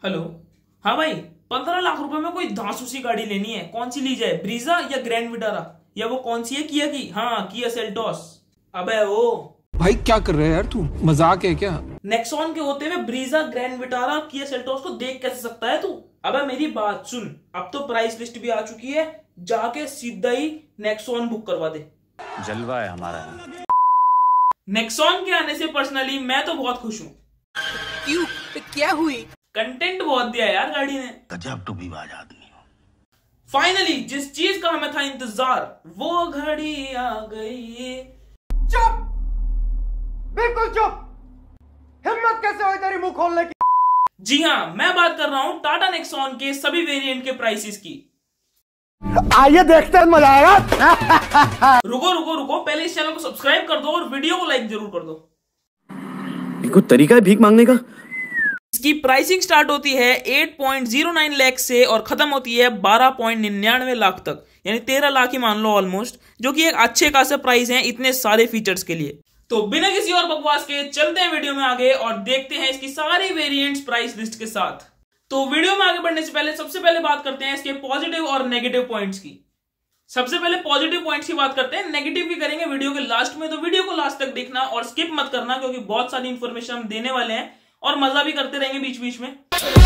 Hello. हाँ भाई, 15 लाख रुपए में कोई धांसू सी गाड़ी लेनी है, कौन सी ली जाए? ब्रीजा या ग्रैंड विटारा या वो कौन सी है किया की? हाँ, किया सेल्टोस। अबे ओ भाई क्या कर रहे है यार, तू मजाक है क्या? नेक्सॉन के होते हुए Brezza, Grand Vitara, Kia Seltos को देख कैसे सकता है तू? अबे मेरी बात सुन, अब तो प्राइस लिस्ट भी आ चुकी है, जाके सीधा ही नेक्सॉन बुक करवा दे। जलवा है हमारा। नेक्सॉन के आने से पर्सनली मैं तो बहुत खुश हूँ। क्यों? क्या हुई? कंटेंट बहुत दिया यार गाड़ी ने। गजब टू भी बाज आदमी हो। फाइनली जिस चीज का हमें था इंतजार, वो घड़ी आ गई। चुप, बिल्कुल चुप। हिम्मत कैसे हुई तेरी मुंह खोलने की? जी हाँ, मैं बात कर रहा हूं टाटा नेक्सॉन के सभी वेरिएंट के प्राइसेस की। आइए देखते हैं, मजा आएगा। रुको रुको रुको, पहले इस चैनल को सब्सक्राइब कर दो और वीडियो को लाइक जरूर कर दो। कोई तरीका है भीख मांगने का? इसकी प्राइसिंग स्टार्ट होती है 8.09 लाख से और खत्म होती है 12.99 लाख तक, यानी 13 लाख ही मान लो ऑलमोस्ट, जो कि एक अच्छे खासे प्राइस है इतने सारे फीचर्स के लिए। तो बिना किसी और बकवास के चलते हैं वीडियो में आगे और देखते हैं इसकी सारी वेरिएंट्स प्राइस लिस्ट के साथ। तो वीडियो में आगे बढ़ने से पहले सबसे पहले बात करते हैं इसके पॉजिटिव और नेगेटिव पॉइंट्स की। सबसे पहले पॉजिटिव पॉइंट्स की बात करते हैं, नेगेटिव भी करेंगे वीडियो के लास्ट में, तो वीडियो को लास्ट तक देखना और स्किप मत करना, क्योंकि बहुत सारी इंफॉर्मेशन हम देने वाले हैं और मजा भी करते रहेंगे बीच बीच में।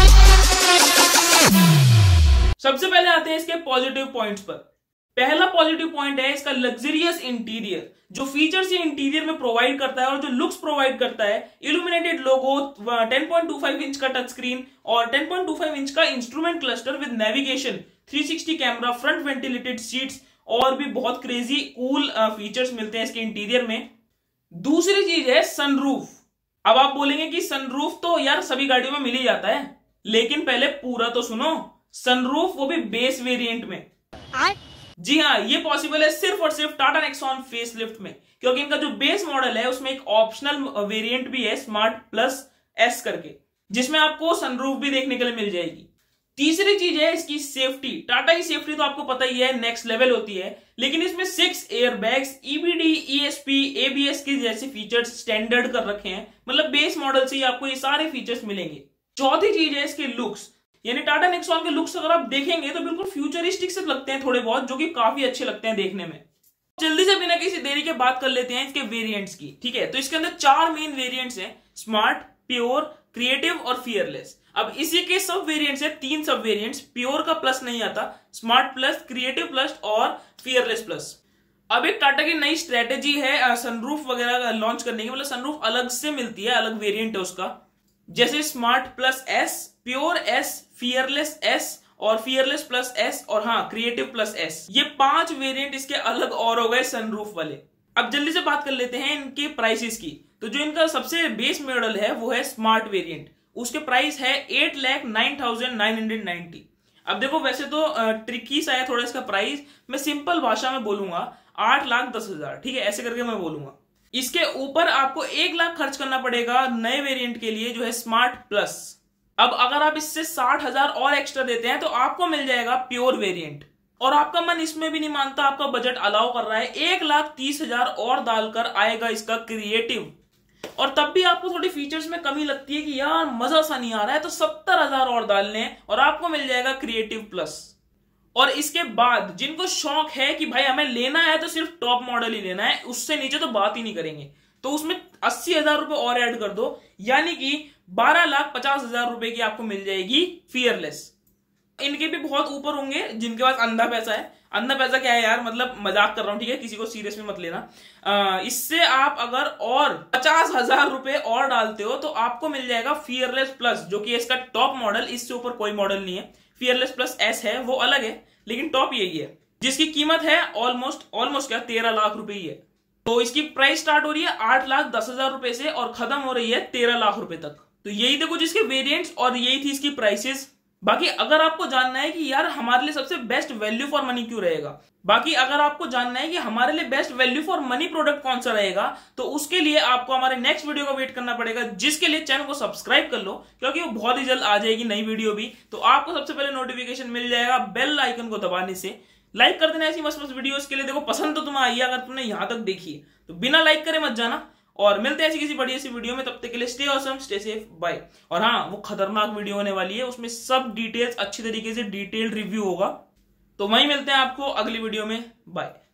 सबसे पहले आते हैं इसके पॉजिटिव पॉइंट्स पर। पहला पॉजिटिव पॉइंट है इसका लग्जरियस इंटीरियर। जो फीचर्स ये इंटीरियर में प्रोवाइड करता है और जो लुक्स प्रोवाइड करता है, इल्यूमिनेटेड लोगो, 10.25 इंच का टच स्क्रीन और 10.25 इंच का instrument cluster with navigation, 360 camera, front ventilated seats और भी बहुत क्रेजी कूल फीचर्स मिलते हैं इसके इंटीरियर में। दूसरी चीज है सनरूफ। अब आप बोलेंगे कि सनरूफ तो यार सभी गाड़ियों में मिल ही जाता है, लेकिन पहले पूरा तो सुनो। सनरूफ वो भी बेस वेरिएंट में। जी हाँ, ये पॉसिबल है सिर्फ और सिर्फ टाटा नेक्सॉन फेसलिफ्ट में, क्योंकि इनका जो बेस मॉडल है उसमें एक ऑप्शनल वेरिएंट भी है स्मार्ट प्लस एस करके, जिसमें आपको सनरूफ भी देखने के लिए मिल जाएगी। तीसरी चीज है इसकी सेफ्टी। टाटा की सेफ्टी तो आपको पता ही है, नेक्स्ट लेवल होती है, लेकिन इसमें 6 एयरबैग्स, ईबीडी, ईएसपी, एबीएस के जैसे फीचर्स स्टैंडर्ड कर रखे हैं, मतलब बेस मॉडल से ही आपको ये सारे फीचर्स मिलेंगे। चौथी चीज है इसके लुक्स, यानी टाटा नेक्सॉन के लुक्स अगर आप देखेंगे तो बिल्कुल फ्यूचरिस्टिक से लगते हैं थोड़े बहुत, जो कि काफी अच्छे लगते हैं देखने में। जल्दी से बिना किसी देरी के बात कर लेते हैं इसके वेरिएंट्स की। ठीक है, तो इसके अंदर 4 मेन वेरिएंट्स हैं, स्मार्ट, प्योर, क्रिएटिव और फियरलेस। अब इसी के सब वेरिएंट्स है, 3 सब वेरिएंट्स। प्योर का प्लस नहीं आता, स्मार्ट प्लस, क्रिएटिव प्लस और फियरलेस प्लस। अब एक टाटा की नई स्ट्रेटेजी है सनरूफ वगैरह लॉन्च करने की, मतलब सनरूफ अलग से मिलती है, अलग वेरिएंट है उसका, जैसे Smart plus S, Pure S, Fearless S और फियरलेस प्लस एस और हाँ क्रिएटिव प्लस एस। ये 5 वेरिएंट इसके अलग और हो गए सनरूफ वाले। अब जल्दी से बात कर लेते हैं इनके प्राइसेस की। तो जो इनका सबसे बेस मॉडल है वो है स्मार्ट वेरिएंट, उसके प्राइस है 8,09,990। अब देखो वैसे तो ट्रिकी सा है थोड़ा इसका प्राइस, मैं सिंपल भाषा में बोलूंगा 8,10,000, ठीक है, ऐसे करके मैं बोलूंगा। इसके ऊपर आपको 1 लाख खर्च करना पड़ेगा नए वेरिएंट के लिए, जो है स्मार्ट प्लस। अब अगर आप इससे 60,000 और एक्स्ट्रा देते हैं तो आपको मिल जाएगा प्योर वेरिएंट, और आपका मन इसमें भी नहीं मानता, आपका बजट अलाउ कर रहा है, 1,30,000 और डालकर आएगा इसका क्रिएटिव। और तब भी आपको थोड़ी फीचर्स में कमी लगती है कि यार मजा सा नहीं आ रहा है, तो 70,000 और डालने हैं और आपको मिल जाएगा क्रिएटिव प्लस। और इसके बाद जिनको शौक है कि भाई हमें लेना है तो सिर्फ टॉप मॉडल ही लेना है, उससे नीचे तो बात ही नहीं करेंगे, तो उसमें 80,000 रुपए और ऐड कर दो, यानी कि 12,50,000 रुपए की आपको मिल जाएगी फियरलेस। इनके भी बहुत ऊपर होंगे जिनके पास अंधा पैसा है। अंधा पैसा क्या है यार, मतलब मजाक कर रहा हूं, ठीक है, किसी को सीरियस में मत लेना। इससे आप अगर और 50,000 रुपए और डालते हो तो आपको मिल जाएगा फियरलेस प्लस, जो कि इसका टॉप मॉडल, इससे ऊपर कोई मॉडल नहीं है। फियरलेस प्लस एस है, वो अलग है, लेकिन टॉप यही है, जिसकी कीमत है ऑलमोस्ट क्या 13 लाख रुपए ही है। तो इसकी प्राइस स्टार्ट हो रही है 8,10,000 रुपए से और खत्म हो रही है 13 लाख रुपए तक। तो यही देखो जिसके वेरिएंट्स और यही थी इसकी प्राइसेस। बाकी अगर आपको जानना है कि यार हमारे लिए सबसे बेस्ट वैल्यू फॉर मनी क्यों रहेगा, बाकी अगर आपको जानना है कि हमारे लिए best value for money product कौन सा रहेगा, तो उसके लिए आपको हमारे नेक्स्ट वीडियो का वेट करना पड़ेगा, जिसके लिए चैनल को सब्सक्राइब कर लो, क्योंकि वो बहुत ही जल्द आ जाएगी नई वीडियो भी। तो आपको सबसे पहले नोटिफिकेशन मिल जाएगा बेल आइकन को दबाने से। लाइक कर देना ऐसी मस्त मस्त वीडियोस के लिए। देखो पसंद तो तुम्हें आई है, अगर तुमने यहां तक देखी है तो बिना लाइक करे मत जाना। और मिलते हैं ऐसी किसी बढ़िया सी वीडियो में, तब तक के लिए stay awesome, stay safe, bye. और हाँ, वो खतरनाक वीडियो होने वाली है, उसमें सब डिटेल्स अच्छी तरीके से डिटेल्ड रिव्यू होगा, तो वहीं मिलते हैं आपको अगली वीडियो में, बाय।